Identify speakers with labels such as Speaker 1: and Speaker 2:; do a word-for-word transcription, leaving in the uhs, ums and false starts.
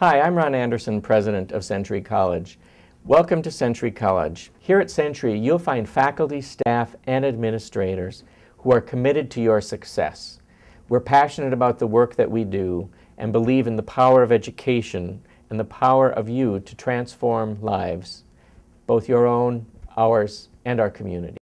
Speaker 1: Hi, I'm Ron Anderson, President of Century College. Welcome to Century College. Here at Century, you'll find faculty, staff, and administrators who are committed to your success. We're passionate about the work that we do and believe in the power of education and the power of you to transform lives, both your own, ours, and our community.